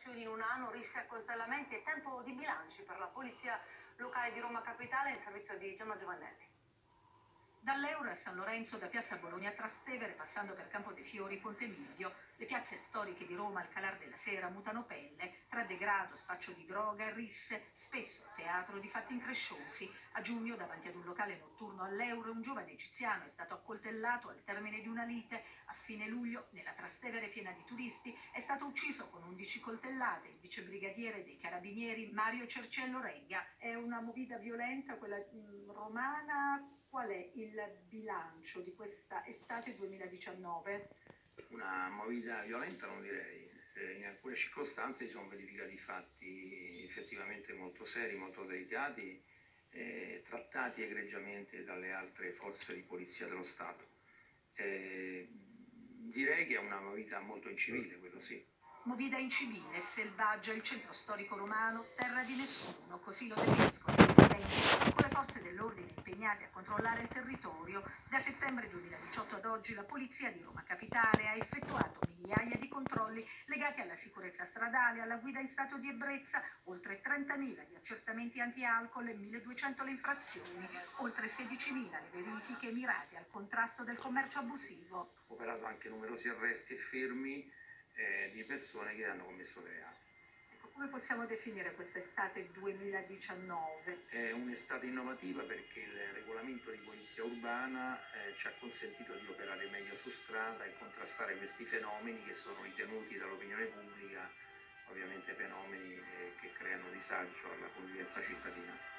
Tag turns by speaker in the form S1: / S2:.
S1: arrestazioni in un anno, rischi accoltellamenti e tempo di bilanci per la polizia locale di Roma Capitale in servizio di Gemma Giovannelli.
S2: Dall'Euro a San Lorenzo, da Piazza Bologna a Trastevere, passando per Campo dei Fiori, Ponte Milvio, le piazze storiche di Roma al calar della sera mutano pelle, tra degrado, spaccio di droga, risse, spesso teatro di fatti incresciosi. A giugno, davanti ad un locale notturno all'Euro, un giovane egiziano è stato accoltellato al termine di una lite. A fine luglio, nella Trastevere piena di turisti, è stato ucciso con 11 coltellate il vicebrigadiere dei carabinieri Mario Cerciello Regga.
S3: È una movida violenta, quella romana. Qual è il bilancio di questa estate 2019?
S4: Una movida violenta non direi, in alcune circostanze si sono verificati fatti effettivamente molto seri, molto delicati, trattati egregiamente dalle altre forze di polizia dello Stato. Direi che è una movida molto incivile, quello sì.
S2: Movida incivile, selvaggia, il centro storico romano, terra di nessuno, così lo definiscono i residenti, con le forze dell'ordine impegnate a controllare il territorio. Da settembre 2018 ad oggi la polizia di Roma Capitale ha effettuato migliaia di controlli legati alla sicurezza stradale, alla guida in stato di ebbrezza, oltre 30.000 gli accertamenti anti-alcol e 1.200 le infrazioni, oltre 16.000 le verifiche mirate al contrasto del commercio abusivo.
S4: Ho operato anche numerosi arresti e fermi di persone che hanno commesso dei reati.
S3: Come possiamo definire quest'estate 2019?
S4: È un'estate innovativa perché il regolamento di polizia urbana ci ha consentito di operare meglio su strada e contrastare questi fenomeni che sono ritenuti dall'opinione pubblica ovviamente fenomeni che creano disagio alla convivenza cittadina.